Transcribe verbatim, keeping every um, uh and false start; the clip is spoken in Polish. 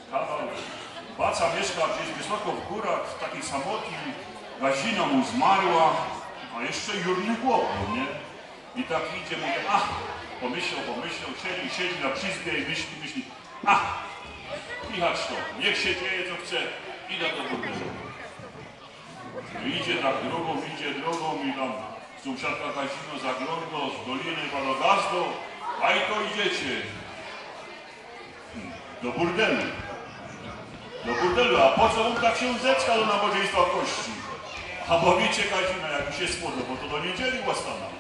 kawał. Baca mieszka gdzieś wysoko w górach, taki samotny, gazina mu zmarła, a jeszcze jurny chłop, nie? I tak idzie, mówi, ach, pomyślał, pomyślał, siedzi, siedzi na przyzbie i myśli, myśli, ach, kichać to, niech się dzieje co chce, idę do burdelu. Idzie tak drogą, idzie drogą i tam sąsiadka Kazino zagląda z doliny Walogazdo, a i to idziecie do burdelu. Do burdelu, a po co on tak się zecka do nabożeństwa kości? A bo wiecie Kazina, jak się spodobał, bo to do niedzieli łastana.